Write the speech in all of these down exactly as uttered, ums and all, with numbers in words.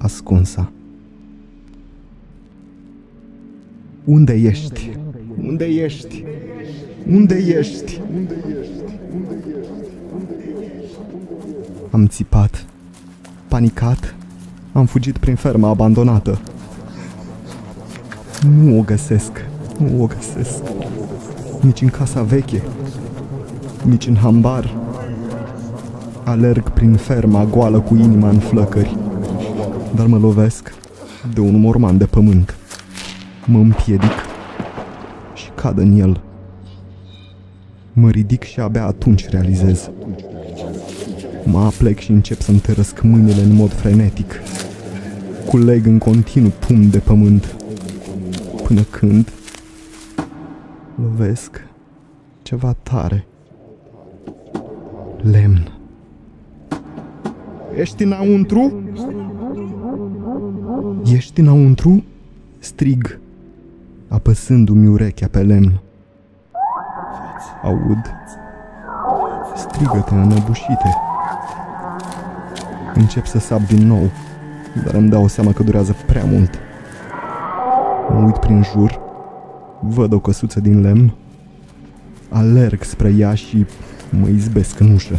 ascunsa. Unde ești? Unde ești? Unde ești? Am țipat, panicat, am fugit prin ferma abandonată. Nu o găsesc, nu o găsesc. Nici în casa veche, nici în hambar. Alerg prin ferma goală cu inima în flăcări, dar mă lovesc de un morman de pământ. Mă împiedic și cad în el. Mă ridic și abia atunci realizez. Mă aplec și încep să-mi tărăsc mâinile în mod frenetic. Culeg în continuu pumni de pământ, până când lovesc ceva tare. Lemn. Ești înăuntru? Ești înăuntru? Strig, apăsându-mi urechea pe lemn. Aud strigăte înăbușite. Încep să sap din nou, dar îmi dau seama că durează prea mult. Mă uit prin jur, văd o căsuță din lemn, alerg spre ea și mă izbesc în ușă.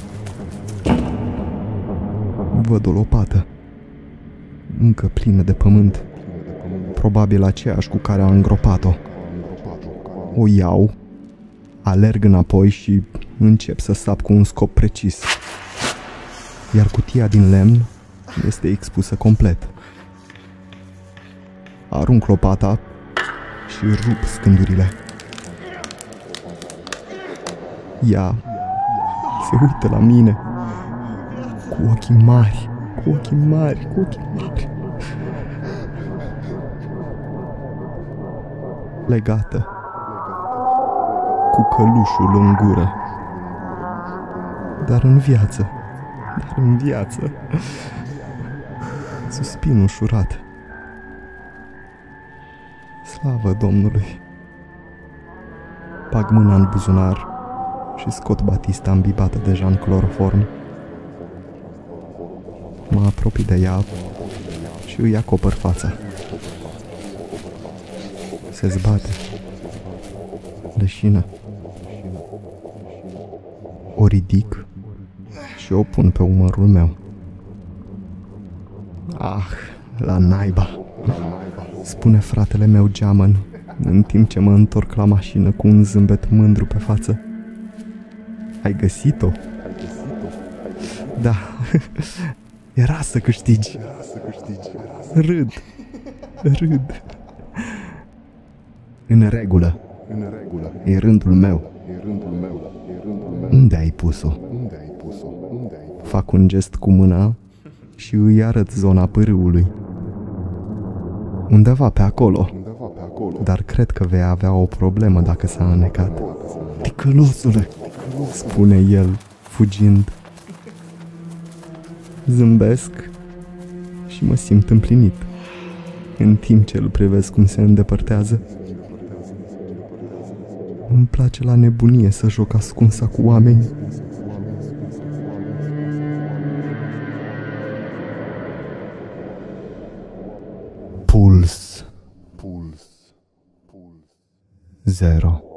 Văd o lopată, încă plină de pământ, probabil aceeași cu care am îngropat-o. O iau, alerg înapoi și încep să sap cu un scop precis. Iar cutia din lemn este expusă complet. Arunc lopata și rup scândurile. Ea se uită la mine cu ochii mari, cu ochii mari, cu ochii mari. Legată, cu călușul în gură. Dar în viață, dar în viață. Suspin ușurat. Slavă Domnului! Bag mâna în buzunar și scot batista îmbibată deja în cloroform. Mă apropii de ea și îi acopăr fața. Se zbate. Leșină. O ridic și o pun pe umărul meu. Ah, la naiba, spune fratele meu geamăn, în timp ce mă întorc la mașină cu un zâmbet mândru pe față. Ai găsit-o? Da, era să câștigi. Râd, râd. În regulă, e rândul meu. Unde ai pus-o? Fac un gest cu mâna și îi arăt zona pârâului. Undeva pe acolo. Dar cred că vei avea o problemă dacă s-a înnecat. Ticălosule, spune el, fugind. Zâmbesc și mă simt împlinit, în timp ce îl privesc cum se îndepărtează. Îmi place la nebunie să joc ascunsa cu oameni. Puls. Puls. Puls. Zero.